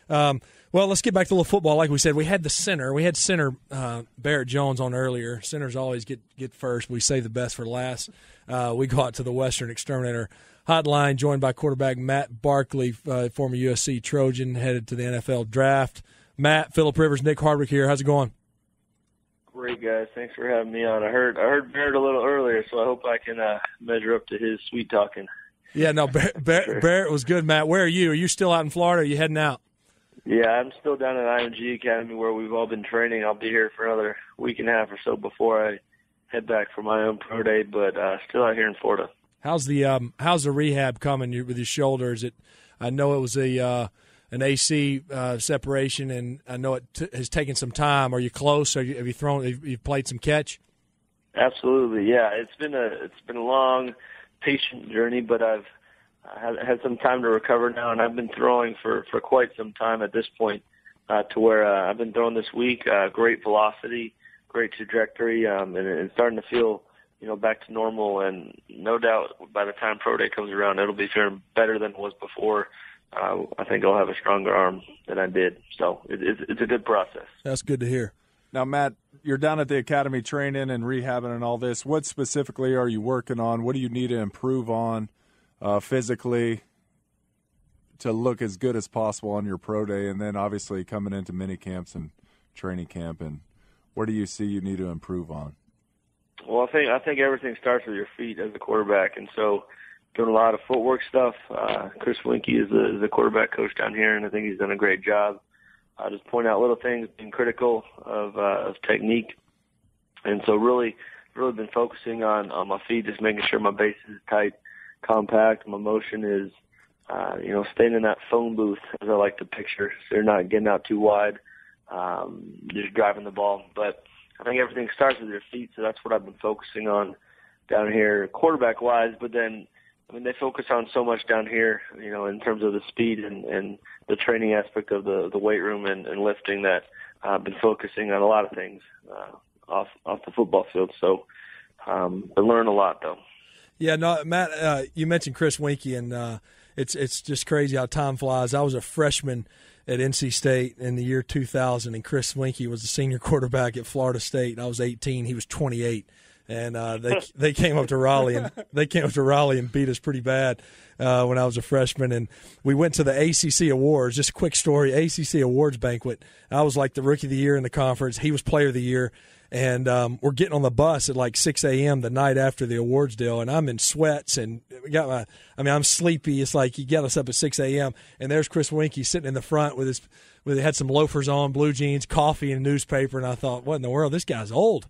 Well, let's get back to a little football. Like we said, we had the center. We had center Barrett Jones on earlier. Centers always get first. We save the best for last. We go out to the Western Exterminator Hotline, joined by quarterback Matt Barkley, former USC Trojan, headed to the NFL draft. Matt, Phillip Rivers, Nick Hardwick here. How's it going? Great, guys. Thanks for having me on. I heard Barrett a little earlier, so I hope I can measure up to his sweet talking. Yeah, no, Barrett was good, Matt. Where are you? Are you still out in Florida, or are you heading out? Yeah, I'm still down at IMG Academy where we've all been training. I'll be here for another week and a half or so before I head back for my own pro day, but still out here in Florida. How's the rehab coming with your shoulder? I know it was an AC separation, and I know it has taken some time. Are you close? Have you played some catch? Absolutely, yeah. It's been a long, patient journey, but I've had some time to recover now, and I've been throwing for quite some time at this point, to where I've been throwing this week. Great velocity, great trajectory, and starting to feel back to normal. And no doubt by the time pro day comes around, it'll be feeling better than it was before. I think I'll have a stronger arm than I did. So it's a good process. That's good to hear. Now, Matt, you're down at the academy training and rehabbing and all this. What specifically are you working on? What do you need to improve on physically to look as good as possible on your pro day, and then obviously coming into mini camps and training camp? And where do you see you need to improve on? Well, I think everything starts with your feet as a quarterback, and so doing a lot of footwork stuff. Chris Winkie is the quarterback coach down here, and I think he's done a great job. Just point out little things, being critical of technique, and so really been focusing on my feet, just making sure my base is tight, compact. My motion is, staying in that phone booth, as I like to picture, so you're not getting out too wide, just driving the ball. But I think everything starts with your feet, so that's what I've been focusing on down here, quarterback-wise. But then, they focus on so much down here, in terms of the speed and the training aspect of the weight room and lifting, that I've been focusing on a lot of things off the football field. So I learn a lot, though. Yeah, no, Matt, you mentioned Chris Winkie, and it's just crazy how time flies. I was a freshman at NC State in the year 2000, and Chris Winkie was the senior quarterback at Florida State. I was 18; he was 28, and they came up to Raleigh and beat us pretty bad when I was a freshman. And we went to the ACC Awards. Just a quick story: ACC Awards banquet. I was like the Rookie of the Year in the conference. He was Player of the Year. And we're getting on the bus at like 6 a.m. the night after the awards deal, and I'm in sweats and I'm sleepy. It's like he got us up at 6 a.m. and there's Chris Winkie sitting in the front with he had some loafers on, blue jeans, coffee, and a newspaper. And I thought, what in the world? This guy's old.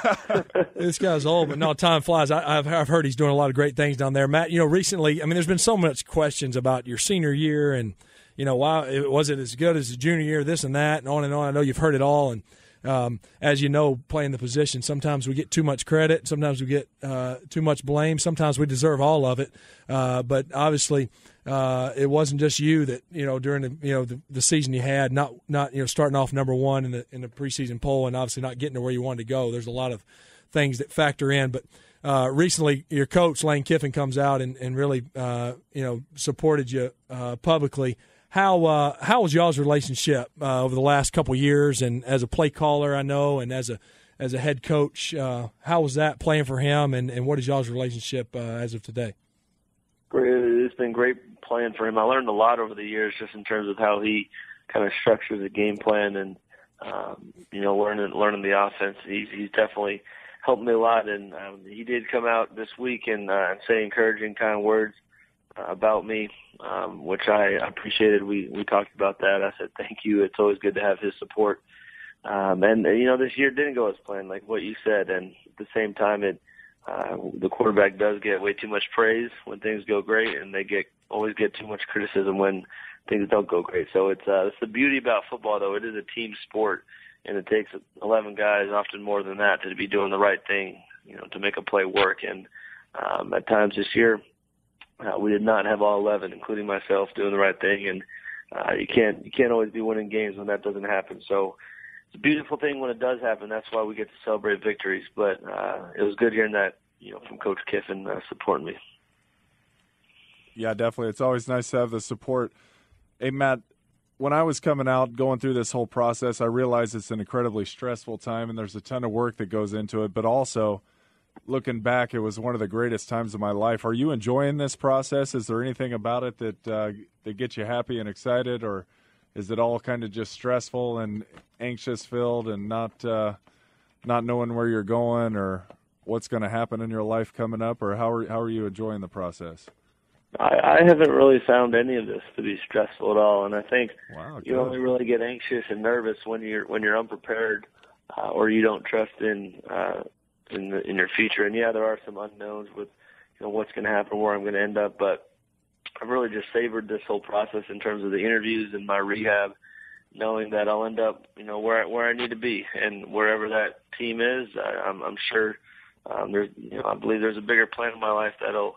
This guy's old. But no, time flies. I've heard he's doing a lot of great things down there. Matt, recently, there's been so much questions about your senior year and why was it as good as the junior year, this and that, and on and on. I know you've heard it all, and as you know, playing the position, sometimes we get too much credit, sometimes we get too much blame, sometimes we deserve all of it. But obviously, it wasn't just you that during the season you had, not starting off number one in the preseason poll, and obviously not getting to where you wanted to go. There's a lot of things that factor in, but recently your coach Lane Kiffin comes out and really supported you publicly. How was y'all's relationship over the last couple of years, and as a play caller, I know, and as a head coach, how was that playing for him, and what is y'all's relationship as of today? Great. It's been great playing for him. I learned a lot over the years just in terms of how he kind of structures a game plan and learning the offense. He's definitely helped me a lot, and he did come out this week and say encouraging kind of words about me, which I appreciated. We talked about that. I said, thank you. It's always good to have his support. This year didn't go as planned, like what you said. And at the same time, the quarterback does get way too much praise when things go great, and they always get too much criticism when things don't go great. So it's the beauty about football, though. It is a team sport, and it takes 11 guys, often more than that, to be doing the right thing, to make a play work. And at times this year, we did not have all 11, including myself, doing the right thing, and you can't always be winning games when that doesn't happen. So it's a beautiful thing when it does happen. That's why we get to celebrate victories. But it was good hearing that from Coach Kiffin supporting me. Yeah, definitely. It's always nice to have the support. Hey, Matt, when I was coming out, going through this whole process, I realized it's an incredibly stressful time, and there's a ton of work that goes into it. But also, looking back, it was one of the greatest times of my life. Are you enjoying this process? Is there anything about it that gets you happy and excited, or is it all kind of just stressful and anxious-filled and not knowing where you're going or what's going to happen in your life coming up, or how are you enjoying the process? I haven't really found any of this to be stressful at all, and I think you only good. really get anxious and nervous when you're unprepared or you don't trust in your future. And yeah, there are some unknowns with what's going to happen, where I'm going to end up, but I've really just savored this whole process in terms of the interviews and my rehab, knowing that I'll end up where I need to be, and wherever that team is, I'm sure there's I believe there's a bigger plan in my life that'll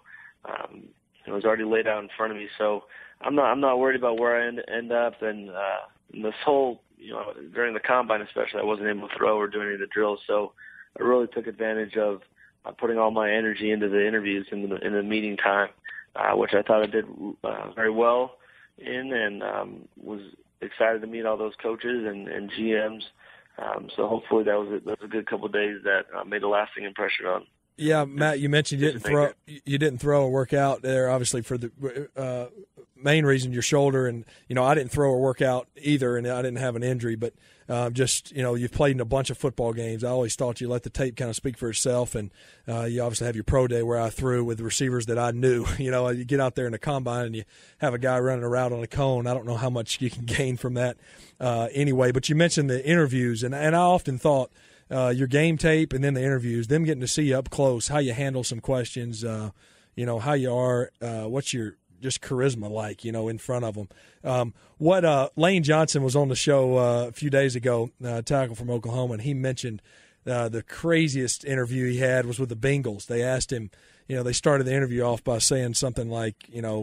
was already laid out in front of me. So I'm not worried about where I end up. And this whole, during the combine especially, I wasn't able to throw or do any of the drills. So I really took advantage of putting all my energy into the interviews in the meeting time, which I thought I did very well in, and was excited to meet all those coaches and GMs. So hopefully that was a good couple of days that made a lasting impression on. Yeah, Matt, you mentioned you didn't throw or work out there, obviously, for the main reason, your shoulder. And, I didn't throw or work out either, and I didn't have an injury. But just, you've played in a bunch of football games. I always thought you let the tape kind of speak for itself. And you obviously have your pro day where I threw with receivers that I knew. You get out there in the combine and you have a guy running around on a cone. I don't know how much you can gain from that anyway. But you mentioned the interviews, and I often thought, your game tape and then the interviews, them getting to see you up close, how you handle some questions, how you are, what's your just charisma like, in front of them. Lane Johnson was on the show a few days ago, tackle from Oklahoma, and he mentioned the craziest interview he had was with the Bengals. They asked him, they started the interview off by saying something like,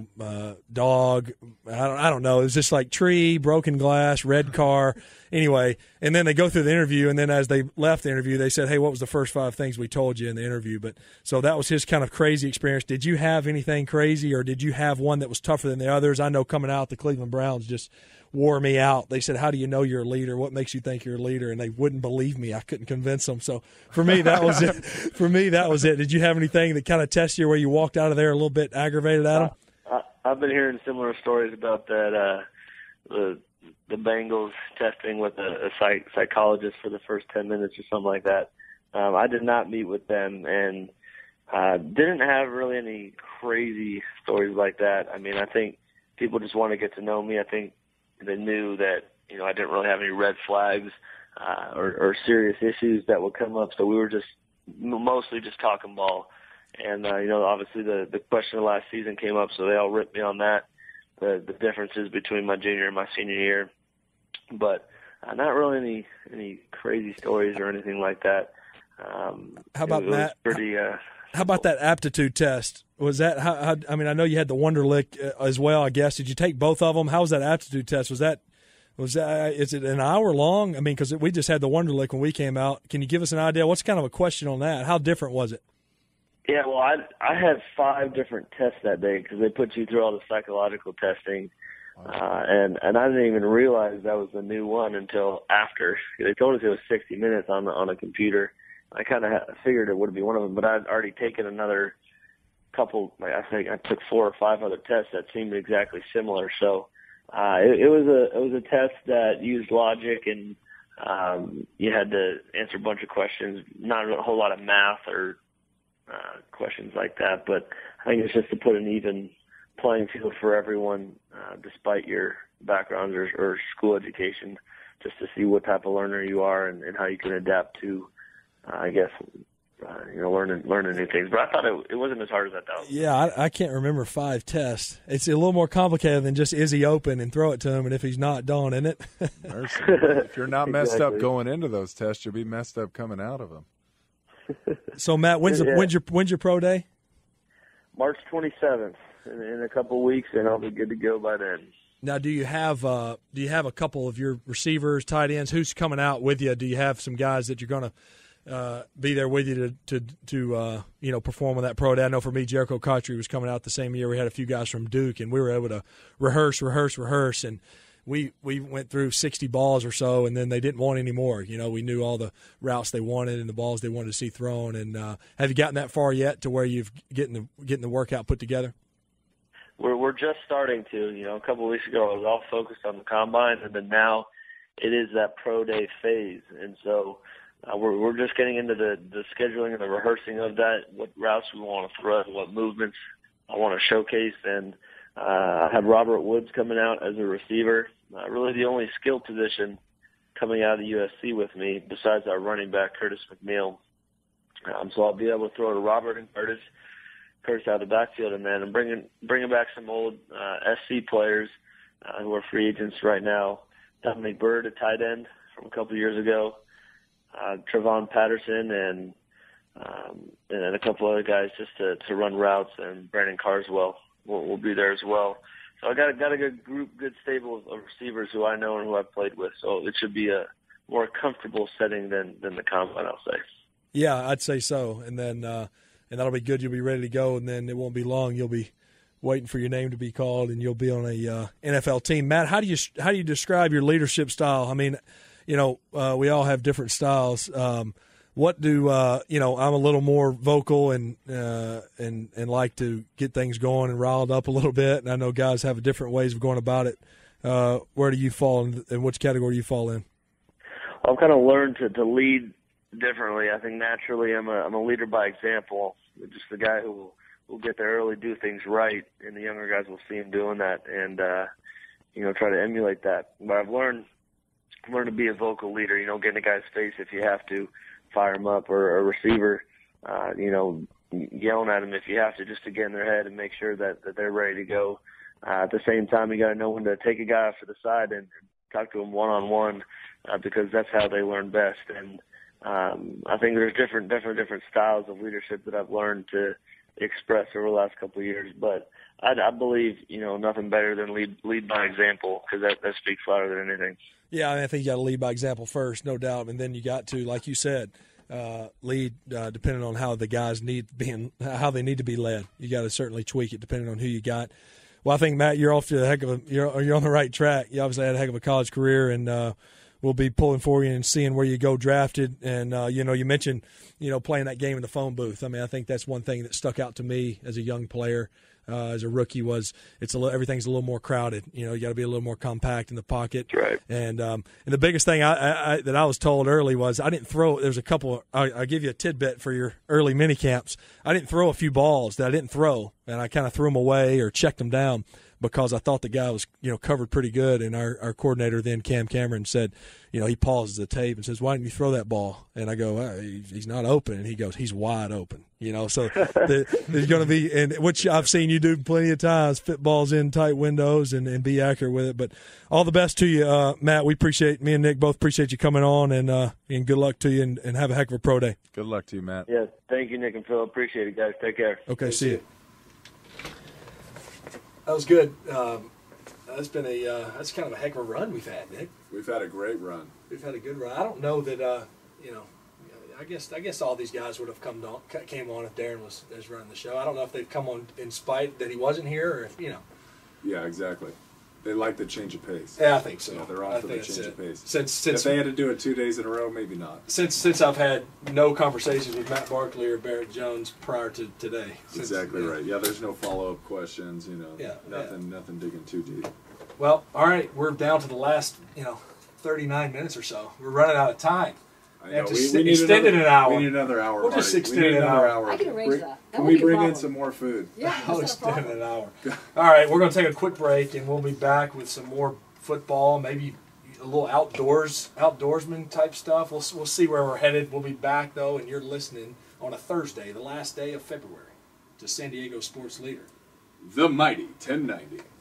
dog, I don't know. It was just like tree, broken glass, red car. Anyway, and then they go through the interview, and then as they left the interview, they said, hey, what was the first 5 things we told you in the interview? But so that was his kind of crazy experience. Did you have anything crazy, or did you have one that was tougher than the others? I know coming out, the Cleveland Browns just wore me out. They said, how do you know you're a leader? What makes you think you're a leader? And they wouldn't believe me. I couldn't convince them. So for me, that was it. Did you have anything that kind of tested you where you walked out of there a little bit aggravated at them? I've been hearing similar stories about that, the Bengals testing with a psychologist for the first 10 minutes or something like that. I did not meet with them, and didn't have really any crazy stories like that. I mean, I think people just want to get to know me. I think they knew that, I didn't really have any red flags or serious issues that would come up. So we were just mostly just talking ball. And, obviously the question of last season came up, so they all ripped me on that, the differences between my junior and my senior year. But not really any crazy stories or anything like that. How about Matt? Pretty, how about that aptitude test? Was that how? I mean, I know you had the Wonderlic as well. I guess did you take both of them? How was that aptitude test? Was that? Is it an hour long? I mean, because we just had the Wonderlic when we came out. Can you give us an idea? What's kind of a question on that? How different was it? Yeah, well, I had 5 different tests that day because they put you through all the psychological testing. And I didn't even realize that was the new one until after. They told us it was 60 minutes on a computer. I kind of figured it would be one of them, but I'd already taken another couple. I think I took 4 or 5 other tests that seemed exactly similar. So it was a test that used logic, and you had to answer a bunch of questions. Not a whole lot of math or questions like that, but I think it's just to put an even playing field for everyone, despite your background or school education, just to see what type of learner you are and how you can adapt to, I guess, learning new things. But I thought it wasn't as hard as I thought. Yeah, I can't remember 5 tests. It's a little more complicated than just is he open and throw it to him, and if he's not, don't, isn't it? Mercy. If you're not messed up going into those tests, you'll be messed up coming out of them. So Matt, when's your pro day? March 27th. In a couple of weeks, and I'll be good to go by then. Now, do you have a couple of your receivers, tight ends? Who's coming out with you? Do you have some guys that you're going to be there with you to perform on that pro day? I know for me, Jericho Cotchery was coming out the same year. We had a few guys from Duke, and we were able to rehearse, and we went through 60 balls or so, and then they didn't want any more. We knew all the routes they wanted and the balls they wanted to see thrown. And have you gotten that far yet to where you've getting the workout put together? We're just starting to. A couple of weeks ago, I was all focused on the combine, and then now it is that pro day phase, and so we're just getting into the scheduling and the rehearsing of that. What routes we want to throw, what movements I want to showcase, and I have Robert Woods coming out as a receiver. Really, the only skill position coming out of the USC with me, besides our running back Curtis McNeil. So I'll be able to throw to Robert and Curtis out of the backfield, and then I'm bringing back some old SC players who are free agents right now. Dominic Bird, a tight end from a couple of years ago, Trevon Patterson, and a couple other guys just to run routes, and Brandon Caswell will be there as well. So I got a good group, good stable of receivers who I know and who I've played with. So it should be a more comfortable setting than the combine, I'll say. Yeah, I'd say so. And then and that'll be good. You'll be ready to go, and then it won't be long. You'll be waiting for your name to be called, and you'll be on a NFL team. Matt, how do you describe your leadership style? I mean, we all have different styles. What do I'm a little more vocal and like to get things going and riled up a little bit, and I know guys have different ways of going about it. Where do you fall in which category do you fall in? I've kind of learned to lead differently. I think naturally I'm a leader by example. Just the guy who will get there early, do things right, and the younger guys will see him doing that and try to emulate that. But I've learned to be a vocal leader, get in a guy's face if you have to, fire him up, or a receiver, yelling at him if you have to, just to get in their head and make sure that they're ready to go. At the same time, you got to know when to take a guy off to the side and talk to him one-on-one, because that's how they learn best. And I think there's different styles of leadership that I've learned to express over the last couple of years. But I believe, nothing better than lead by example, because that speaks louder than anything. Yeah, I think you got to lead by example first, no doubt, and then you got to, like you said, lead depending on how the guys how they need to be led. You got to certainly tweak it depending on who you got. Well, I think Matt, you're off to you're on the right track. You obviously had a heck of a college career, and we'll be pulling for you and seeing where you go drafted. And you mentioned playing that game in the phone booth. I mean, I think that's one thing that stuck out to me as a young player. As a rookie, everything's a little more crowded. You got to be a little more compact in the pocket. Right. And the biggest thing that I was told early was I didn't throw. There's a couple. I'll give you a tidbit for your early mini camps. I didn't throw a few balls that I didn't throw, and I kind of threw them away or checked them down because I thought the guy was covered pretty good. And our coordinator then, Cam Cameron, said, he pauses the tape and says, "Why didn't you throw that ball?" And I go, "He's not open." And he goes, "He's wide open." So there's going to be, and which I've seen you do plenty of times, fit balls in tight windows and be accurate with it. But all the best to you, Matt. Me and Nick both appreciate you coming on, and good luck to you, and have a heck of a pro day. Good luck to you, Matt. Yeah, thank you, Nick and Phil. Appreciate it, guys. Take care. Okay, see you. That was good. That's been that's kind of a heck of a run we've had, Nick. We've had a great run. We've had a good run. I don't know that I guess all these guys would have came on if Darren was running the show. I don't know if they'd come on in spite that he wasn't here, or if Yeah, exactly. They like the change of pace. Yeah, I think so. Yeah, they're on for the change of pace. Since if they had to do it 2 days in a row, maybe not. Since I've had no conversations with Matt Barkley or Barrett Jones prior to today. Exactly right. Yeah, there's no follow-up questions. Nothing digging too deep. Well, all right, we're down to the last 39 minutes or so. We're running out of time. I know. We extended an hour. We need another hour. We'll just extend it an hour. I can arrange that. Can we bring in some more food? Yeah, I'll extend an hour. All right, we're going to take a quick break, and we'll be back with some more football, maybe a little outdoorsman type stuff. We'll see where we're headed. We'll be back, though, and you're listening on a Thursday, the last day of February, to San Diego Sports Leader, the Mighty 1090.